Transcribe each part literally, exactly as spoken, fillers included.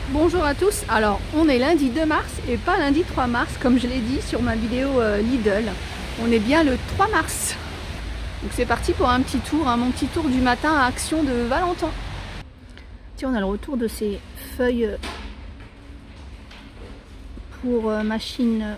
Bonjour à tous, alors on est lundi deux mars et pas lundi trois mars comme je l'ai dit sur ma vidéo euh, Lidl. On est bien le trois mars. Donc c'est parti pour un petit tour, hein, mon petit tour du matin à Action de Valentin. Tiens, on a le retour de ces feuilles pour euh, machine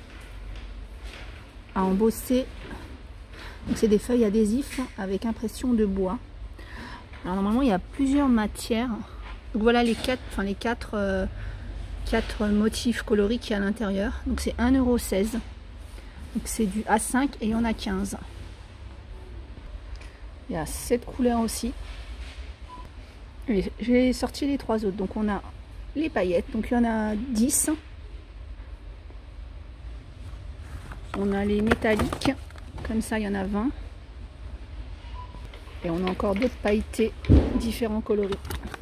à embosser. Donc c'est des feuilles adhésifs avec impression de bois. Alors normalement il y a plusieurs matières. Donc voilà les quatre, enfin les quatre, euh, quatre motifs coloris qu'il y a à l'intérieur. Donc c'est un euro seize. Donc c'est du A cinq et il y en a quinze. Il y a sept couleurs aussi. J'ai sorti les trois autres. Donc on a les paillettes. Donc il y en a dix. On a les métalliques. Comme ça il y en a vingt. Et on a encore d'autres pailletés différents coloris.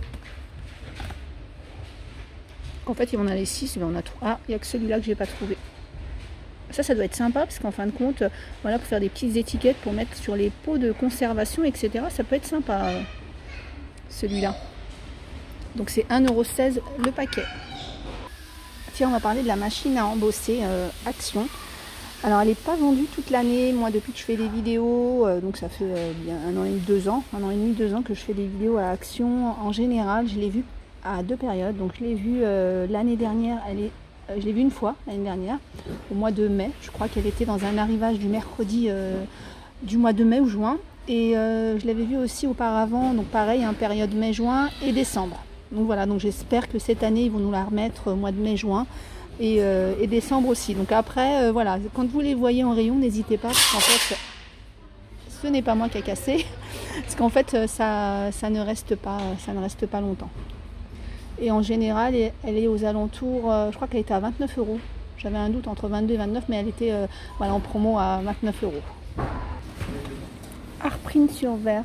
En fait, il y en a les six, mais on a trois. Ah, il n'y a que celui-là que j'ai pas trouvé. Ça, ça doit être sympa parce qu'en fin de compte, voilà, pour faire des petites étiquettes pour mettre sur les pots de conservation, et cetera. Ça peut être sympa, euh, celui-là. Donc c'est un euro seize le paquet. Tiens, on va parler de la machine à embosser euh, Action. Alors, elle n'est pas vendue toute l'année. Moi, depuis que je fais des vidéos, euh, donc ça fait euh, bien un an et demi, deux ans, un an et demi, deux ans que je fais des vidéos à Action. En général, je l'ai vue à deux périodes. Donc je l'ai vue euh, l'année dernière, elle est, euh, je l'ai vue une fois l'année dernière, au mois de mai. Je crois qu'elle était dans un arrivage du mercredi euh, du mois de mai ou juin. Et euh, je l'avais vue aussi auparavant, donc pareil, en période mai-juin et décembre. Donc voilà, donc j'espère que cette année ils vont nous la remettre au mois de mai-juin et, euh, et décembre aussi. Donc après, euh, voilà, quand vous les voyez en rayon, n'hésitez pas, parce qu'en fait, ce n'est pas moi qui a cassé, parce qu'en fait, ça, ça ne reste pas, ça ne reste pas longtemps. Et en général, elle est aux alentours, euh, je crois qu'elle était à vingt-neuf euros. J'avais un doute entre vingt-deux et vingt-neuf, mais elle était euh, voilà, en promo à vingt-neuf euros. Arprint sur verre.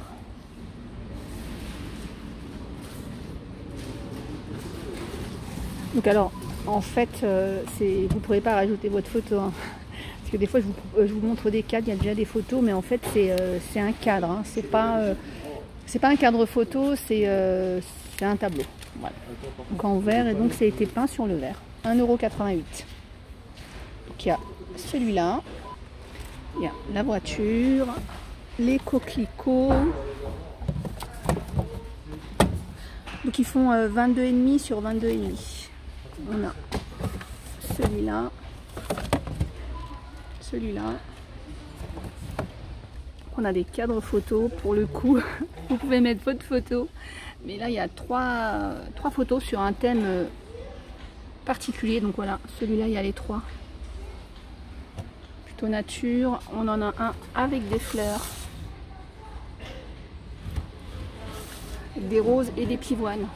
Donc alors, en fait, euh, vous ne pourrez pas rajouter votre photo. Hein. Parce que des fois, je vous, je vous montre des cadres, il y a déjà des photos, mais en fait, c'est euh, un cadre. Hein. C'est pas, euh, c'est pas un cadre photo, c'est euh, un tableau. Voilà. Donc en verre, et donc ça a été peint sur le verre. un euro quatre-vingt-huit. Donc il y a celui-là, il y a la voiture, les coquelicots. Donc ils font euh, vingt-deux virgule cinq sur vingt-deux virgule cinq. On a celui-là, celui-là. On a des cadres photos pour le coup. Vous pouvez mettre votre photo. Mais là, il y a trois, trois photos sur un thème particulier. Donc voilà, celui-là, il y a les trois. Plutôt nature. On en a un avec des fleurs. Des roses et des pivoines.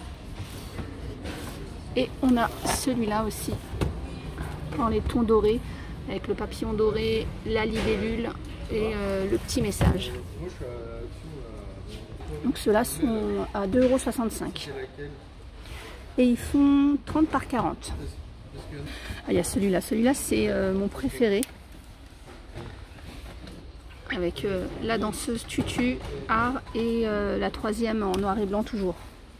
Et on a celui-là aussi. Dans les tons dorés. Avec le papillon doré, la libellule et euh, le petit message. Donc ceux-là sont à deux euros soixante-cinq. Et ils font trente par quarante. Ah, il y a celui-là. Celui-là, c'est euh, mon préféré. Avec euh, la danseuse tutu, art et euh, la troisième en noir et blanc toujours.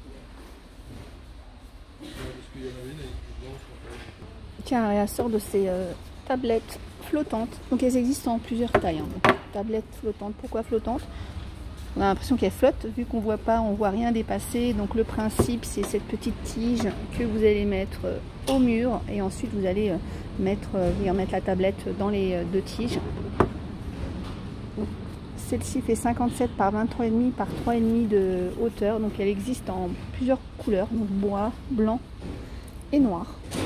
Tiens, elle sort de ces euh, tablettes flottantes. Donc elles existent en plusieurs tailles. Hein. Tablettes flottantes. Pourquoi flottantes? On a l'impression qu'elle flotte, vu qu'on voit pas, on voit rien dépasser. Donc le principe, c'est cette petite tige que vous allez mettre au mur et ensuite vous allez mettre, venir mettre la tablette dans les deux tiges. Celle-ci fait cinquante-sept par vingt-trois virgule cinq par trois virgule cinq de hauteur. Donc elle existe en plusieurs couleurs, donc bois, blanc et noir.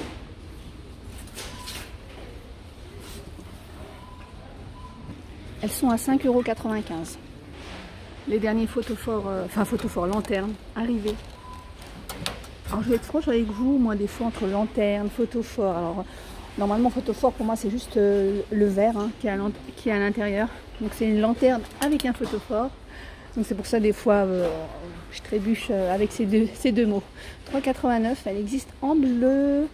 Elles sont à cinq euros quatre-vingt-quinze. Les derniers photophores, euh, enfin photophores, lanternes, arrivés. Alors je vais être franche avec vous, moi des fois entre lanterne, photophore. Alors normalement photophore pour moi c'est juste euh, le verre hein, qui est à l'intérieur. Donc c'est une lanterne avec un photophore. Donc c'est pour ça des fois euh, je trébuche euh, avec ces deux, ces deux mots. trois euros quatre-vingt-neuf, elle existe en bleu,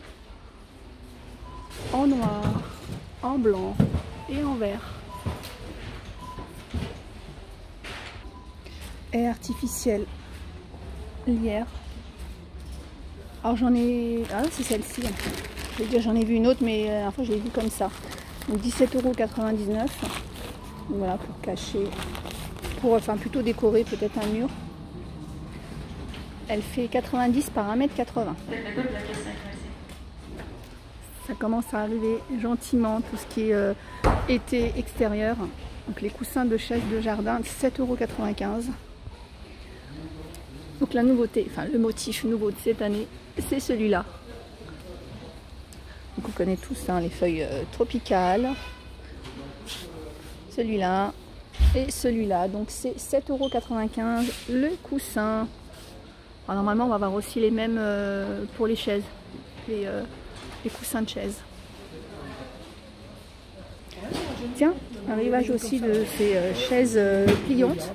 en noir, en blanc et en vert. Et artificielle lierre. Alors j'en ai... Ah c'est celle-ci. Je veux dire j'en ai vu une autre mais la dernière fois je l'ai vue comme ça. Donc dix-sept euros quatre-vingt-dix-neuf. Voilà pour cacher, pour enfin plutôt décorer peut-être un mur. Elle fait quatre-vingt-dix par un mètre quatre-vingts. Ça commence à arriver gentiment tout ce qui est euh, été extérieur. Donc les coussins de chaise de jardin, sept euros quatre-vingt-quinze. Donc la nouveauté, enfin le motif nouveau de cette année, c'est celui-là. Donc on connaît tous hein, les feuilles euh, tropicales. Celui-là et celui-là. Donc c'est sept euros quatre-vingt-quinze le coussin. Alors, normalement on va avoir aussi les mêmes euh, pour les chaises. Les, euh, les coussins de chaise. Tiens, un rivage aussi de ces euh, chaises euh, pliantes.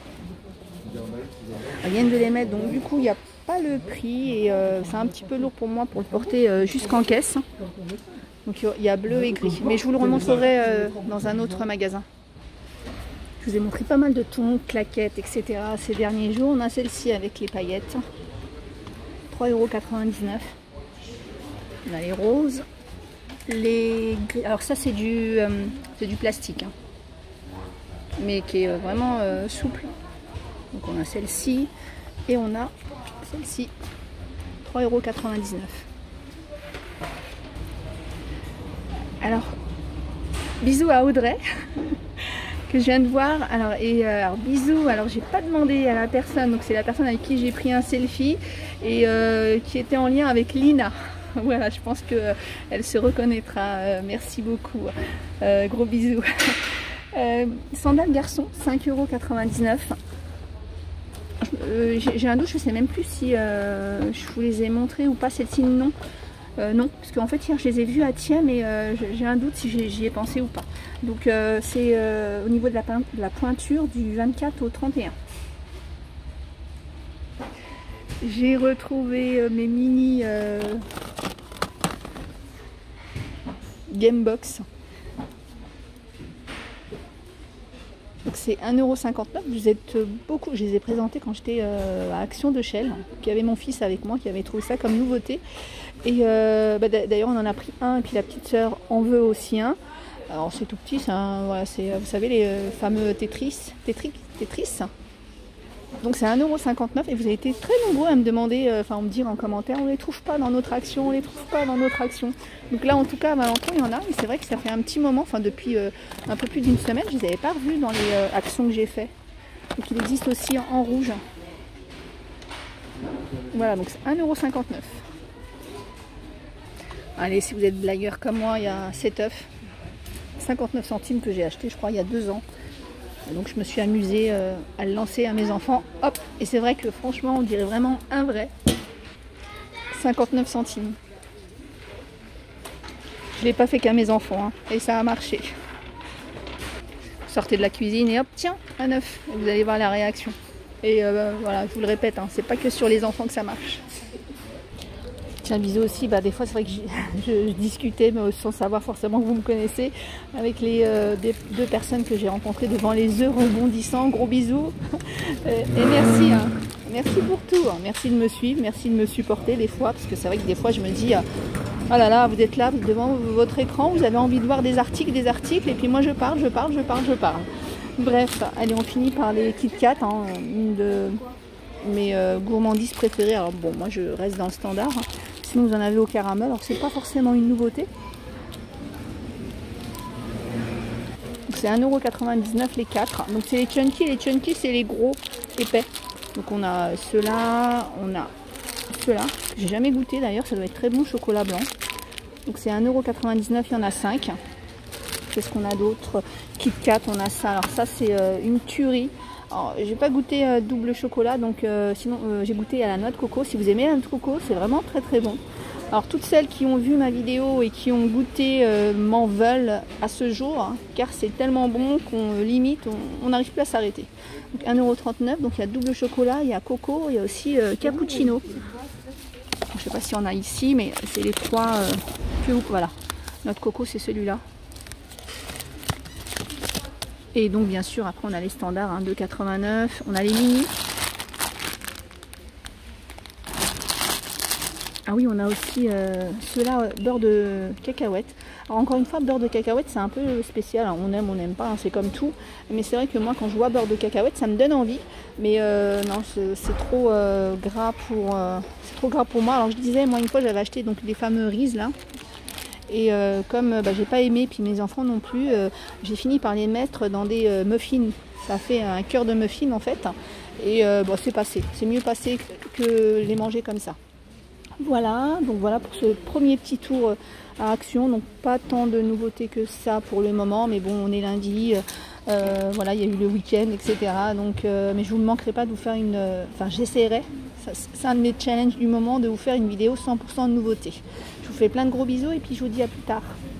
Ils viennent de les mettre, donc du coup il n'y a pas le prix et euh, c'est un petit peu lourd pour moi pour le porter euh, jusqu'en caisse. Donc il y a bleu et gris, mais je vous le remontrerai euh, dans un autre magasin. Je vous ai montré pas mal de tons, claquettes, et cetera ces derniers jours. On a celle-ci avec les paillettes, trois euros quatre-vingt-dix-neuf. On a les roses, les gris. Alors ça c'est du, euh, c'est du plastique, hein, mais qui est vraiment euh, souple. Donc on a celle-ci et on a celle-ci, trois euros quatre-vingt-dix-neuf. Alors, bisous à Audrey que je viens de voir. Alors, et euh, alors bisous, alors j'ai pas demandé à la personne, donc c'est la personne avec qui j'ai pris un selfie et euh, qui était en lien avec Lina. Voilà, je pense que euh, elle se reconnaîtra. Euh, merci beaucoup. Euh, gros bisous. euh, sandales garçon, cinq euros quatre-vingt-dix-neuf. Euh, j'ai un doute, je sais même plus si euh, je vous les ai montrés ou pas. Celle-ci non. Euh, non, parce qu'en fait hier je les ai vus à Thiers, mais euh, j'ai un doute si j'y ai pensé ou pas. Donc euh, c'est euh, au niveau de la, de la pointure du vingt-quatre au trente et un. J'ai retrouvé euh, mes mini euh, Gamebox. Donc c'est un euro cinquante-neuf. Vous êtes beaucoup, je les ai présentés quand j'étais euh, à Action de Chelles, qui avait mon fils avec moi, qui avait trouvé ça comme nouveauté. Et euh, bah, d'ailleurs on en a pris un, et puis la petite sœur en veut aussi un. Alors c'est tout petit, ça, voilà, c'est, vous savez les euh, fameux Tetris, Tetris, Tetris. Donc c'est un euro cinquante-neuf et vous avez été très nombreux à me demander, euh, enfin à me dire en commentaire, on les trouve pas dans notre action, on les trouve pas dans notre action. Donc là en tout cas à Valenton il y en a, et c'est vrai que ça fait un petit moment, enfin depuis euh, un peu plus d'une semaine, je les avais pas revus dans les euh, actions que j'ai fait. Donc il existe aussi en, en rouge. Voilà, donc c'est un euro cinquante-neuf. Allez, si vous êtes blagueur comme moi, il y a sept œufs, cinquante-neuf centimes que j'ai acheté je crois il y a deux ans. Donc je me suis amusée euh, à le lancer à mes enfants. Hop. Et c'est vrai que franchement on dirait vraiment un vrai. cinquante-neuf centimes. Je ne l'ai pas fait qu'à mes enfants, hein, et ça a marché. Vous sortez de la cuisine et hop, tiens, un œuf. Vous allez voir la réaction. Et euh, voilà, je vous le répète, hein, c'est pas que sur les enfants que ça marche. Tiens, bisous aussi, bah, des fois c'est vrai que je, je, je discutais, mais sans savoir forcément que vous me connaissez, avec les euh, des, deux personnes que j'ai rencontrées devant les œufs rebondissants. Gros bisous. euh, et merci, hein. Merci pour tout. Hein. Merci de me suivre, merci de me supporter des fois, parce que c'est vrai que des fois je me dis, euh, oh là là, vous êtes là devant votre écran, vous avez envie de voir des articles, des articles, et puis moi je parle, je parle, je parle, je parle. Bref, allez, on finit par les Kit Kat, hein, une de mes euh, gourmandises préférées. Alors bon, moi je reste dans le standard. Hein. Sinon vous en avez au caramel, alors c'est pas forcément une nouveauté. C'est un euro quatre-vingt-dix-neuf les quatre. Donc c'est les chunky, les chunky c'est les gros épais. Donc on a ceux-là, on a ceux-là, que j'ai jamais goûté d'ailleurs, ça doit être très bon, chocolat blanc. Donc c'est un euro quatre-vingt-dix-neuf, il y en a cinq. Qu'est-ce qu'on a d'autre? Kit Kat, on a ça. Alors ça c'est euh, une tuerie. J'ai pas goûté euh, double chocolat, donc euh, sinon euh, j'ai goûté à la noix de coco. Si vous aimez la noix de coco, c'est vraiment très très bon. Alors toutes celles qui ont vu ma vidéo et qui ont goûté euh, m'en veulent à ce jour, hein, car c'est tellement bon qu'on euh, limite, on n'arrive plus à s'arrêter. Donc un euro trente-neuf, donc il y a double chocolat, il y a coco, il y a aussi euh, cappuccino. Je sais pas s'il y en a ici, mais c'est les trois euh, que vous... Voilà, notre coco c'est celui-là. Et donc bien sûr après on a les standards, hein, deux quatre-vingt-neuf, on a les mini. Ah oui, on a aussi euh, ceux-là, euh, beurre de cacahuète. Alors encore une fois, beurre de cacahuète, c'est un peu spécial. Alors, on aime, on n'aime pas, hein, c'est comme tout. Mais c'est vrai que moi, quand je vois beurre de cacahuète, ça me donne envie. Mais euh, non, c'est trop euh, gras pour, euh, c'est trop gras pour moi. Alors je disais, moi une fois, j'avais acheté donc les fameux Reese là. Et euh, comme bah, j'ai pas aimé, puis mes enfants non plus, euh, j'ai fini par les mettre dans des euh, muffins. Ça fait un cœur de muffin en fait. Et euh, bon, c'est passé. C'est mieux passé que, que les manger comme ça. Voilà, donc voilà pour ce premier petit tour à Action. Donc pas tant de nouveautés que ça pour le moment, mais bon, on est lundi, euh, voilà, il y a eu le week-end, et cetera. Donc, euh, mais je vous ne manquerai pas de vous faire une, euh, enfin j'essaierai, c'est un de mes challenges du moment, de vous faire une vidéo cent pour cent de nouveautés. Je vous fais plein de gros bisous et puis je vous dis à plus tard.